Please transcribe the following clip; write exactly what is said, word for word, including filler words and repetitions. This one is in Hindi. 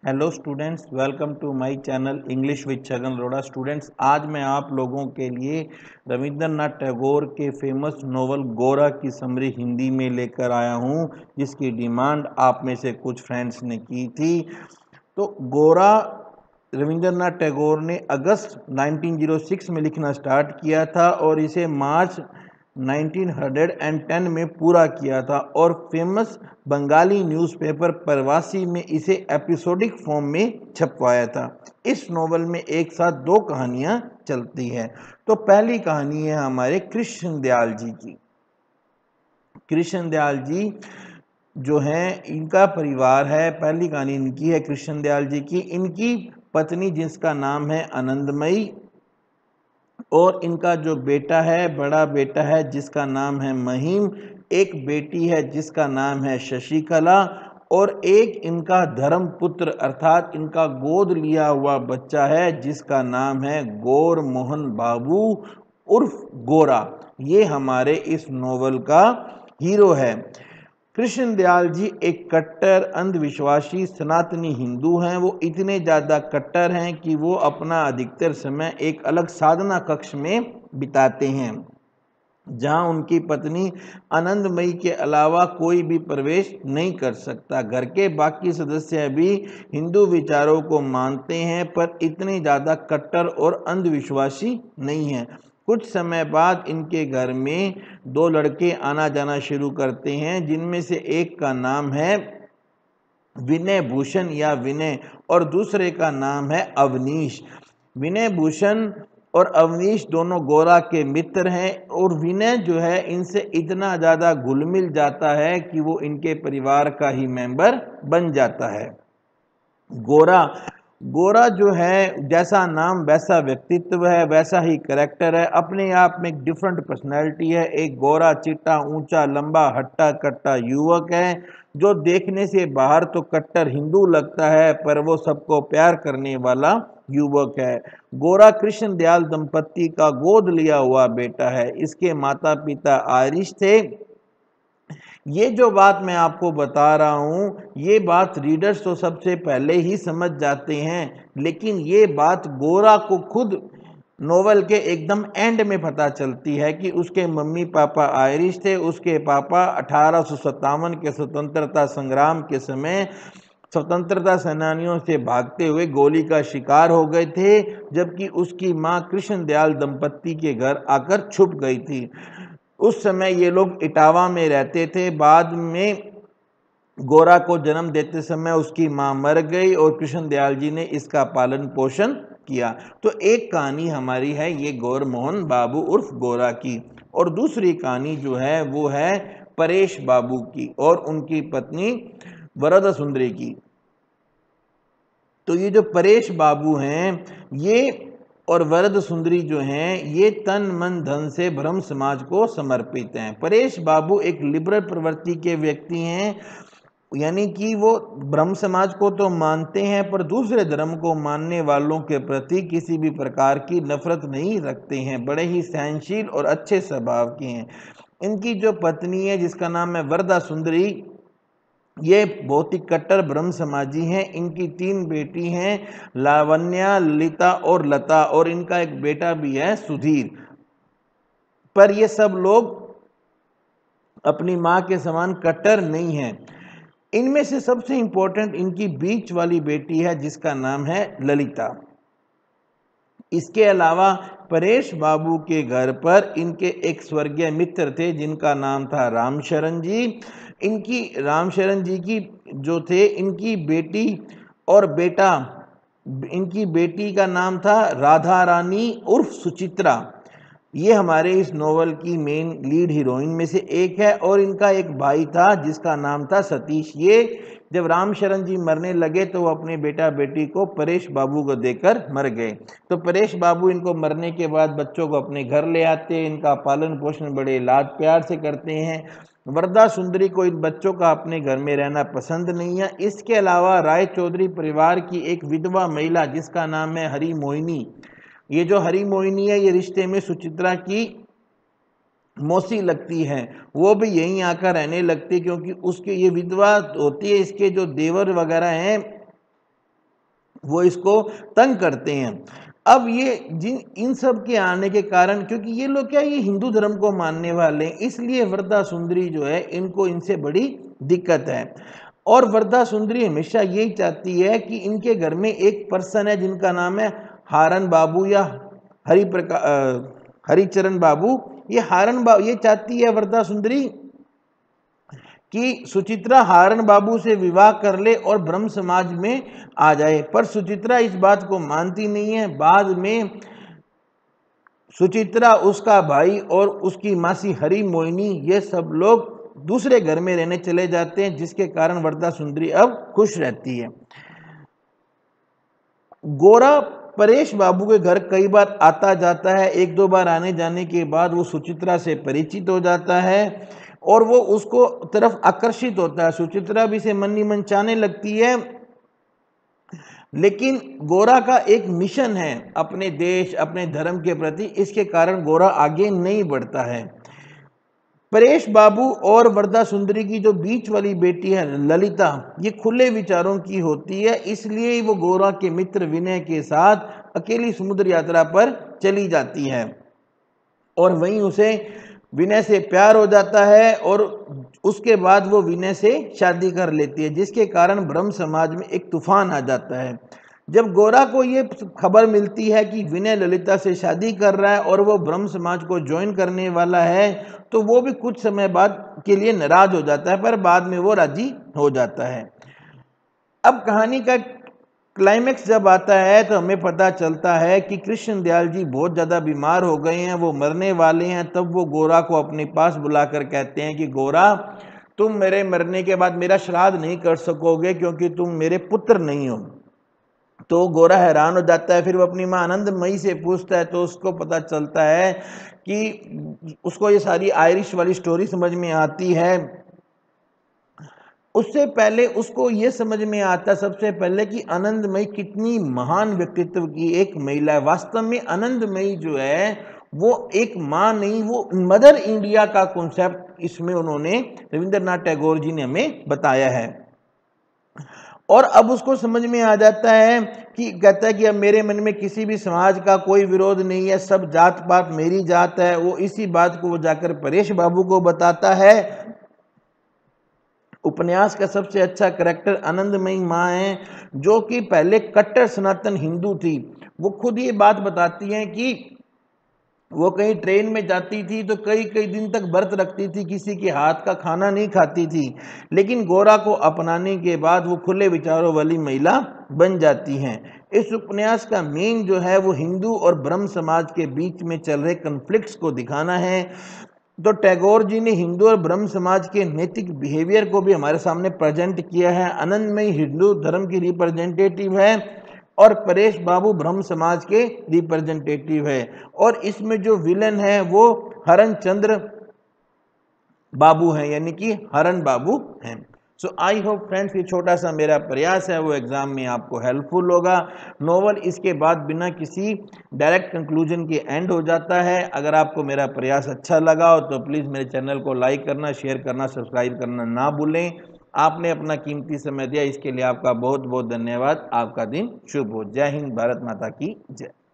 Hello students, welcome to my channel English with Chhagan Arora. Students, आज मैं आप लोगों के लिए रविंद्रनाथ टैगोर के फेमस नोवेल गोरा की समरी हिंदी में लेकर आया हूं, जिसकी डिमांड आप में से कुछ फ्रेंड्स ने की थी। तो गोरा रविंद्रनाथ टैगोर ने अगस्त नाइनटीन ओ सिक्स में लिखना स्टार्ट किया था और इसे मार्च नाइनटीन ओ टेन में पूरा किया था और फेमस बंगाली न्यूज़पेपर प्रवासी में इसे एपिसोडिक फॉर्म में छपवाया था। इस नोवेल में एक साथ दो कहानियां चलती हैं। तो पहली कहानी है हमारे कृष्ण दयाल जी की। कृष्ण दयाल जी जो हैं, इनका परिवार है। पहली कहानी इनकी है कृष्ण दयाल जी की। इनकी पत्नी जिसका नाम है आनंदमयी और इनका जो बेटा है, बड़ा बेटा है जिसका नाम है महिम, एक बेटी है जिसका नाम है शशिकला और एक इनका धर्मपुत्र अर्थात इनका गोद लिया हुआ बच्चा है जिसका नाम है गौर मोहन बाबू उर्फ गोरा। ये हमारे इस नोवेल का हीरो है। कृष्ण दयाल जी एक कट्टर अंधविश्वासी सनातनी हिंदू हैं। वो इतने ज़्यादा कट्टर हैं कि वो अपना अधिकतर समय एक अलग साधना कक्ष में बिताते हैं, जहां उनकी पत्नी आनंदमयी के अलावा कोई भी प्रवेश नहीं कर सकता। घर के बाकी सदस्य भी हिंदू विचारों को मानते हैं पर इतने ज़्यादा कट्टर और अंधविश्वासी नहीं हैं। कुछ समय बाद इनके घर में दो लड़के आना जाना शुरू करते हैं, जिनमें से एक का नाम है विनय भूषण या विनय और दूसरे का नाम है अवनीश। विनय भूषण और अवनीश दोनों गोरा के मित्र हैं और विनय जो है इनसे इतना ज़्यादा घुल मिल जाता है कि वो इनके परिवार का ही मेंबर बन जाता है। गोरा गोरा जो है, जैसा नाम वैसा व्यक्तित्व है, वैसा ही करेक्टर है। अपने आप में एक डिफरेंट पर्सनैलिटी है। एक गोरा चिट्टा ऊंचा लंबा हट्टा कट्टा युवक है जो देखने से बाहर तो कट्टर हिंदू लगता है पर वो सबको प्यार करने वाला युवक है। गोरा कृष्ण दयाल दंपत्ति का गोद लिया हुआ बेटा है। इसके माता पिता आयरिश थे। ये जो बात मैं आपको बता रहा हूँ, ये बात रीडर्स तो सबसे पहले ही समझ जाते हैं, लेकिन ये बात गोरा को खुद नोवेल के एकदम एंड में पता चलती है कि उसके मम्मी पापा आयरिश थे। उसके पापा अठारह सौ सत्तावन के स्वतंत्रता संग्राम के समय स्वतंत्रता सेनानियों से भागते हुए गोली का शिकार हो गए थे, जबकि उसकी माँ कृष्ण दयाल दंपत्ति के घर आकर छुप गई थी। उस समय ये लोग इटावा में रहते थे। बाद में गोरा को जन्म देते समय उसकी मां मर गई और कृष्ण दयाल जी ने इसका पालन पोषण किया। तो एक कहानी हमारी है ये गौर मोहन बाबू उर्फ गोरा की, और दूसरी कहानी जो है वो है परेश बाबू की और उनकी पत्नी वरदा सुंदरी की। तो ये जो परेश बाबू हैं ये और वरद सुंदरी जो हैं, ये तन मन धन से ब्रह्म समाज को समर्पित हैं। परेश बाबू एक लिबरल प्रवृत्ति के व्यक्ति हैं, यानी कि वो ब्रह्म समाज को तो मानते हैं पर दूसरे धर्म को मानने वालों के प्रति किसी भी प्रकार की नफरत नहीं रखते हैं। बड़े ही सहनशील और अच्छे स्वभाव के हैं। इनकी जो पत्नी है जिसका नाम है वरदा सुंदरी, ये बहुत ही कट्टर ब्रह्म समाजी हैं। इनकी तीन बेटी हैं, लावण्या, ललिता और लता, और इनका एक बेटा भी है सुधीर। पर ये सब लोग अपनी मां के समान कट्टर नहीं हैं। इनमें से सबसे इंपॉर्टेंट इनकी बीच वाली बेटी है जिसका नाम है ललिता। इसके अलावा परेश बाबू के घर पर इनके एक स्वर्गीय मित्र थे जिनका नाम था रामशरण जी। इनकी रामशरण जी की जो थे, इनकी बेटी और बेटा, इनकी बेटी का नाम था राधा रानी उर्फ सुचित्रा। ये हमारे इस नोवेल की मेन लीड हीरोइन में से एक है और इनका एक भाई था जिसका नाम था सतीश। ये जब रामशरण जी मरने लगे तो वो अपने बेटा बेटी को परेश बाबू को देकर मर गए। तो परेश बाबू इनको मरने के बाद बच्चों को अपने घर ले आते हैं, इनका पालन पोषण बड़े लाड प्यार से करते हैं। वरदा सुंदरी को इन बच्चों का अपने घर में रहना पसंद नहीं है। इसके अलावा राय चौधरी परिवार की एक विधवा महिला जिसका नाम है हरी मोहिनी, ये जो हरी मोहिनी है ये रिश्ते में सुचित्रा की मौसी लगती है, वो भी यहीं आकर रहने लगती क्योंकि उसके ये विधवा होती है। इसके जो देवर वगैरह हैं वो इसको तंग करते हैं। अब ये जिन इन सब के आने के कारण, क्योंकि ये लोग क्या ये हिंदू धर्म को मानने वाले हैं, इसलिए वरदा सुंदरी जो है इनको इनसे बड़ी दिक्कत है। और वरदा सुंदरी हमेशा यही चाहती है कि इनके घर में एक पर्सन है जिनका नाम है हारन बाबू या हरि प्रकाश हरिचरण बाबू। ये हारन बाबू ये चाहती है वरदा सुंदरी कि सुचित्रा हारन बाबू से विवाह कर ले और ब्रह्म समाज में आ जाए, पर सुचित्रा इस बात को मानती नहीं है। बाद में सुचित्रा, उसका भाई और उसकी मासी हरि मोहिनी ये सब लोग दूसरे घर में रहने चले जाते हैं, जिसके कारण वरदा सुंदरी अब खुश रहती है। गोरा परेश बाबू के घर कई बार आता जाता है। एक दो बार आने जाने के बाद वो सुचित्रा से परिचित हो जाता है और वो उसको तरफ आकर्षित होता है। सुचित्रा भी से मन ही मन चाहने लगती है, लेकिन गोरा का एक मिशन है अपने देश अपने धर्म के प्रति, इसके कारण गोरा आगे नहीं बढ़ता है। परेश बाबू और वरदा सुंदरी की जो बीच वाली बेटी है ललिता, ये खुले विचारों की होती है, इसलिए वो गोरा के मित्र विनय के साथ अकेली समुद्र यात्रा पर चली जाती है और वहीं उसे विनय से प्यार हो जाता है और उसके बाद वो विनय से शादी कर लेती है, जिसके कारण ब्रह्म समाज में एक तूफान आ जाता है। जब गोरा को ये खबर मिलती है कि विनय ललिता से शादी कर रहा है और वो ब्रह्म समाज को ज्वाइन करने वाला है, तो वो भी कुछ समय बाद के लिए नाराज हो जाता है, पर बाद में वो राजी हो जाता है। अब कहानी का क्लाइमेक्स जब आता है तो हमें पता चलता है कि कृष्ण दयाल जी बहुत ज़्यादा बीमार हो गए हैं, वो मरने वाले हैं। तब वो गोरा को अपने पास बुलाकर कहते हैं कि गोरा, तुम मेरे मरने के बाद मेरा श्राद्ध नहीं कर सकोगे क्योंकि तुम मेरे पुत्र नहीं हो। तो गोरा हैरान हो जाता है। फिर वो अपनी माँ आनंदमयी से पूछता है तो उसको पता चलता है कि उसको ये सारी आयरिश वाली स्टोरी समझ में आती है। उससे पहले उसको ये समझ में आता सबसे पहले कि आनंदमयी कितनी महान व्यक्तित्व की एक महिला है। वास्तव में आनंदमयी जो है वो एक माँ नहीं, वो मदर इंडिया का कॉन्सेप्ट इसमें उन्होंने रविंद्रनाथ टैगोर जी ने हमें बताया है। और अब उसको समझ में आ जाता है कि कहता है कि अब मेरे मन में किसी भी समाज का कोई विरोध नहीं है, सब जात पात मेरी जात है। वो इसी बात को वो जाकर परेश बाबू को बताता है। उपन्यास का सबसे अच्छा करैक्टर आनंदमयी माँ है, जो कि पहले कट्टर सनातन हिंदू थी। वो खुद ये बात बताती हैं कि वो कहीं ट्रेन में जाती थी तो कई कई दिन तक व्रत रखती थी, किसी के हाथ का खाना नहीं खाती थी, लेकिन गोरा को अपनाने के बाद वो खुले विचारों वाली महिला बन जाती हैं। इस उपन्यास का मेन जो है वो हिंदू और ब्रह्म समाज के बीच में चल रहे कन्फ्लिक्ट्स को दिखाना है। तो टैगोर जी ने हिंदू और ब्रह्म समाज के नैतिक बिहेवियर को भी हमारे सामने प्रेजेंट किया है। आनंदमयी हिंदू धर्म की रिप्रेजेंटेटिव है और परेश बाबू ब्रह्म समाज के रिप्रेजेंटेटिव है। और इसमें जो विलन है वो हरन चंद्र बाबू हैं, यानी कि हरन बाबू हैं। सो आई होप फ्रेंड्स ये छोटा सा मेरा प्रयास है वो एग्जाम में आपको हेल्पफुल होगा। नोवेल इसके बाद बिना किसी डायरेक्ट कंक्लूजन के एंड हो जाता है। अगर आपको मेरा प्रयास अच्छा लगा हो तो प्लीज़ मेरे चैनल को लाइक करना, शेयर करना, सब्सक्राइब करना ना भूलें। आपने अपना कीमती समय दिया, इसके लिए आपका बहुत बहुत धन्यवाद। आपका दिन शुभ हो। जय हिंद, भारत माता की जय।